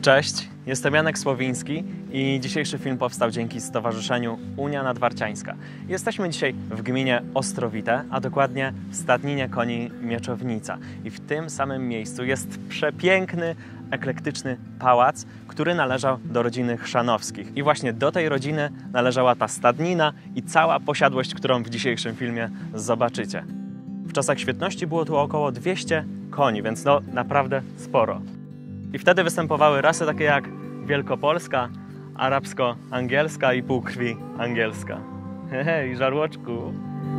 Cześć, jestem Janek Słowiński i dzisiejszy film powstał dzięki Stowarzyszeniu Unia Nadwarciańska. Jesteśmy dzisiaj w gminie Ostrowite, a dokładnie w stadninie koni Mieczownica. I w tym samym miejscu jest przepiękny, eklektyczny pałac, który należał do rodziny Chrzanowskich. I właśnie do tej rodziny należała ta stadnina i cała posiadłość, którą w dzisiejszym filmie zobaczycie. W czasach świetności było tu około 200 koni, więc no naprawdę sporo. I wtedy występowały rasy takie jak wielkopolska, arabsko-angielska i półkrwi angielska. Hej, żarłoczku!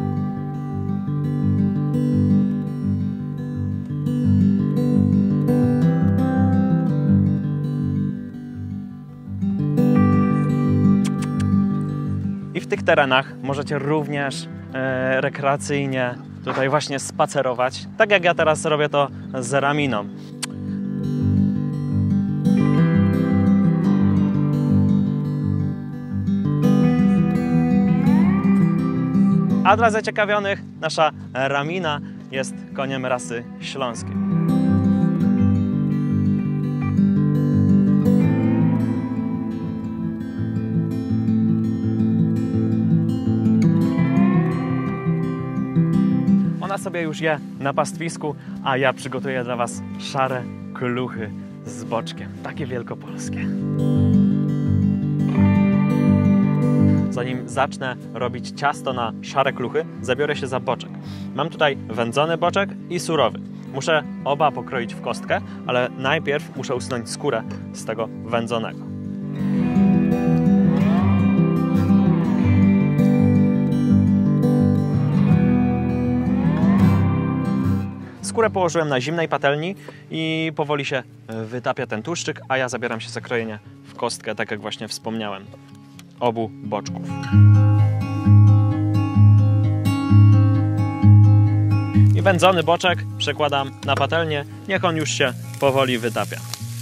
I w tych terenach możecie również rekreacyjnie tutaj właśnie spacerować, tak jak ja teraz robię to z Raminą. A dla zaciekawionych, nasza Ramina jest koniem rasy śląskiej. Ona sobie już je na pastwisku, a ja przygotuję dla Was szare kluchy z boczkiem, takie wielkopolskie. Zanim zacznę robić ciasto na szare kluchy, zabiorę się za boczek. Mam tutaj wędzony boczek i surowy. Muszę oba pokroić w kostkę, ale najpierw muszę usunąć skórę z tego wędzonego. Skórę położyłem na zimnej patelni i powoli się wytapia ten tłuszczyk, a ja zabieram się za krojenie w kostkę, tak jak właśnie wspomniałem, obu boczków. I wędzony boczek przekładam na patelnię, niech on już się powoli wytapia.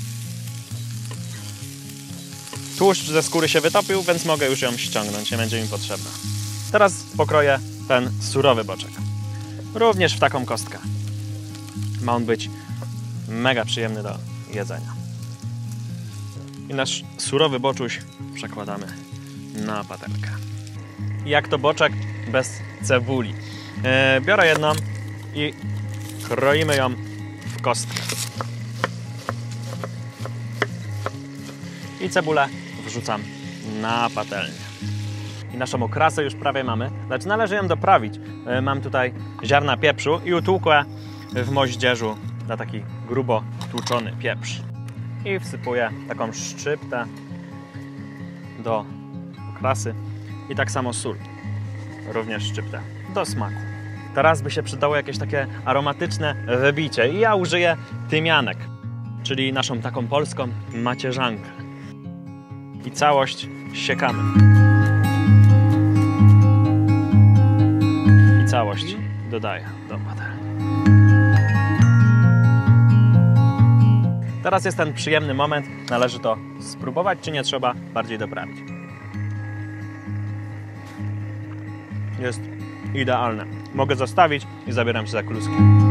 Tłuszcz ze skóry się wytopił, więc mogę już ją ściągnąć, nie będzie mi potrzebna. Teraz pokroję ten surowy boczek. Również w taką kostkę. Ma on być mega przyjemny do jedzenia. I nasz surowy boczuś przekładamy na patelkę. Jak to boczek bez cebuli. Biorę jedną i kroimy ją w kostkę. I cebulę wrzucam na patelnię. I naszą okrasę już prawie mamy, lecz należy ją doprawić. Mam tutaj ziarna pieprzu i utłukłe w moździerzu na taki grubo tłuczony pieprz. I wsypuję taką szczyptę do okrasy i tak samo sól, również szczyptę do smaku. Teraz by się przydało jakieś takie aromatyczne wybicie i ja użyję tymianek, czyli naszą taką polską macierzankę. I całość siekamy. I całość dodaję do patelni. Teraz jest ten przyjemny moment, należy to spróbować, czy nie trzeba bardziej doprawić. Jest idealne. Mogę zostawić i zabieram się za kluski.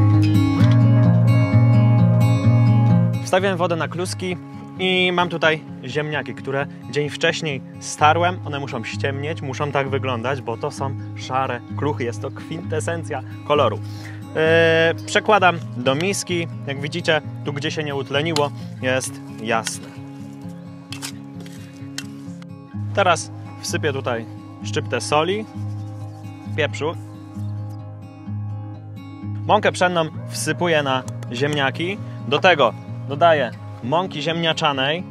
Wstawiam wodę na kluski i mam tutaj ziemniaki, które dzień wcześniej starłem. One muszą ściemnieć, muszą tak wyglądać, bo to są szare kluchy. Jest to kwintesencja koloru. Przekładam do miski. Jak widzicie, tu gdzie się nie utleniło, jest jasne. Teraz wsypię tutaj szczyptę soli, pieprzu. Mąkę pszenną wsypuję na ziemniaki. Do tego dodaję mąki ziemniaczanej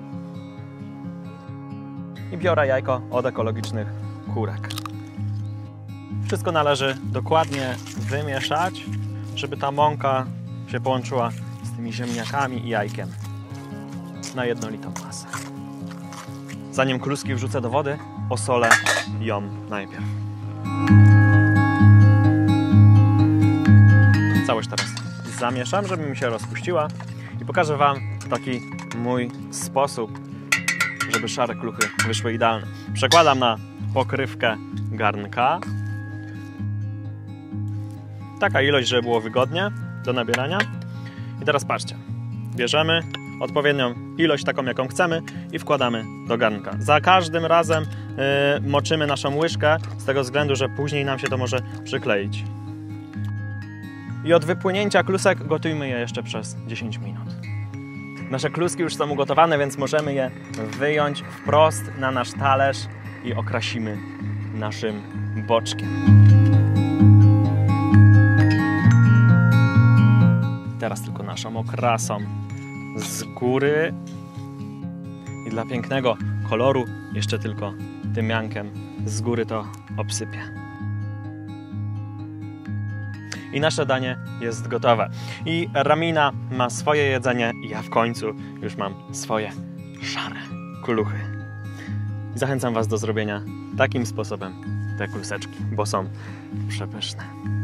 i biorę jajko od ekologicznych kurek. Wszystko należy dokładnie wymieszać, żeby ta mąka się połączyła z tymi ziemniakami i jajkiem na jednolitą masę. Zanim kluski wrzucę do wody, osolę ją najpierw. Całość teraz zamieszam, żeby mi się rozpuściła i pokażę Wam taki mój sposób, żeby szare kluchy wyszły idealne. Przekładam na pokrywkę garnka. Taka ilość, żeby było wygodnie do nabierania. I teraz patrzcie, bierzemy odpowiednią ilość, taką jaką chcemy, i wkładamy do garnka. Za każdym razem moczymy naszą łyżkę, z tego względu, że później nam się to może przykleić. I od wypłynięcia klusek gotujmy je jeszcze przez 10 minut. Nasze kluski już są ugotowane, więc możemy je wyjąć wprost na nasz talerz i okrasimy naszym boczkiem. Teraz tylko naszą okrasą z góry i dla pięknego koloru jeszcze tylko tymiankiem z góry to obsypię. I nasze danie jest gotowe. I Ramina ma swoje jedzenie i ja w końcu już mam swoje szare kuluchy. I zachęcam Was do zrobienia takim sposobem te kluseczki, bo są przepyszne.